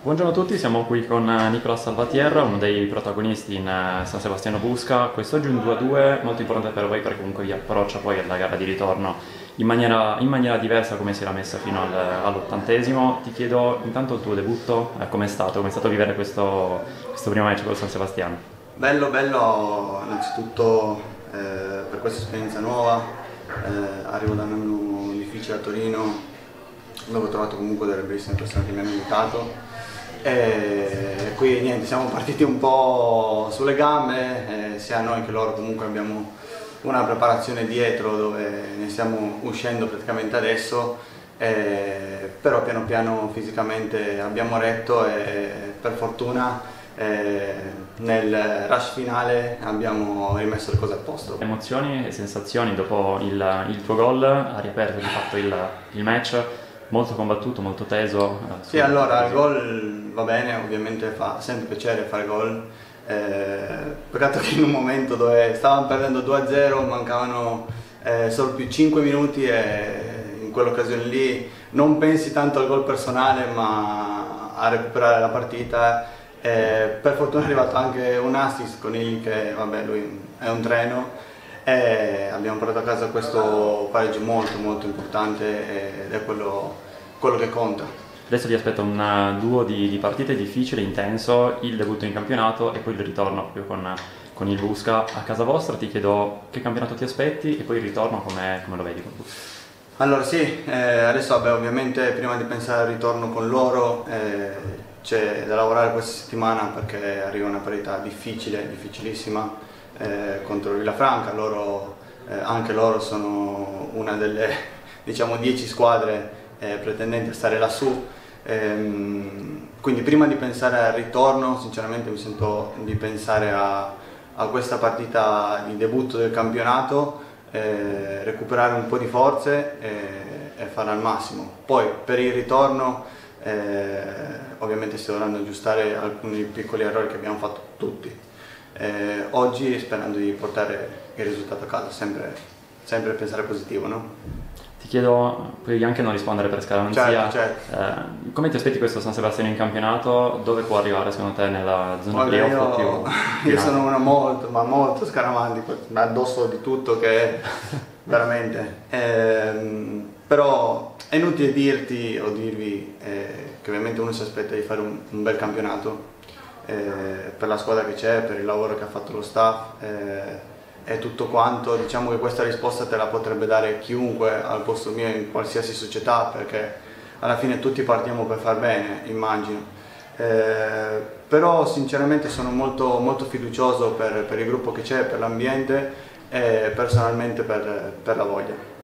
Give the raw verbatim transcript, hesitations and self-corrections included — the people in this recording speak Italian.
Buongiorno a tutti, siamo qui con Nicolas Salvatierra, uno dei protagonisti in eh, San Sebastiano Busca. Quest'oggi un due a due molto importante per voi perché comunque vi approccia poi alla gara di ritorno in maniera, in maniera diversa come si era messa fino al, all'ottantesimo. Ti chiedo intanto il tuo debutto, eh, com'è stato? Com'è stato vivere questo, questo primo match con San Sebastiano? Bello, bello innanzitutto eh, per questa esperienza nuova, eh, arrivo da un anno difficile a Torino dove ho trovato comunque delle bellissime persone che mi hanno aiutato e qui niente, siamo partiti un po' sulle gambe, eh, sia noi che loro comunque abbiamo una preparazione dietro dove ne stiamo uscendo praticamente adesso, eh, però piano piano fisicamente abbiamo retto e per fortuna eh, nel rush finale abbiamo rimesso le cose a posto. Emozioni e sensazioni dopo il, il tuo gol, ha riaperto di fatto il, il match, molto combattuto, molto teso. Eh, sì, allora il gol va bene, ovviamente fa sempre piacere fare gol. Eh, peccato che in un momento dove stavamo perdendo due a zero mancavano eh, solo più cinque minuti e in quell'occasione lì non pensi tanto al gol personale ma a recuperare la partita. Eh, per fortuna è arrivato anche un assist con Ili che vabbè lui è un treno e abbiamo portato a casa questo pareggio molto molto importante ed è quello, quello che conta. Adesso ti aspetta un duo di, di partite difficile, intenso, il debutto in campionato e poi il ritorno proprio con, con il Busca. A casa vostra ti chiedo che campionato ti aspetti e poi il ritorno come, come lo vedi con Busca? Allora sì, eh, adesso vabbè, ovviamente prima di pensare al ritorno con loro eh, c'è da lavorare questa settimana perché arriva una parità difficile, difficilissima eh, contro Villafranca. Loro, eh, anche loro sono una delle diciamo dieci squadre eh, pretendenti a stare lassù. Ehm, quindi prima di pensare al ritorno sinceramente mi sento di pensare a, a questa partita di debutto del campionato, eh, recuperare un po' di forze e, e farla al massimo. Poi per il ritorno eh, ovviamente si dovranno aggiustare alcuni piccoli errori che abbiamo fatto tutti eh, oggi, sperando di portare il risultato a casa, sempre, sempre pensare positivo, no? Ti chiedo, puoi anche non rispondere per scaramanzia, certo, certo. Eh, come ti aspetti questo San Sebastiano in campionato? Dove può arrivare secondo te nella zona Vabbè, playoff? io, più, io sono uno molto, ma molto scaramantico, addosso di tutto che veramente, ehm, però è inutile dirti o dirvi eh, che ovviamente uno si aspetta di fare un, un bel campionato eh, per la squadra che c'è, per il lavoro che ha fatto lo staff. Eh, e tutto quanto, diciamo che questa risposta te la potrebbe dare chiunque al posto mio in qualsiasi società perché alla fine tutti partiamo per far bene, immagino, eh, però sinceramente sono molto, molto fiducioso per, per il gruppo che c'è, per l'ambiente e personalmente per, per la voglia.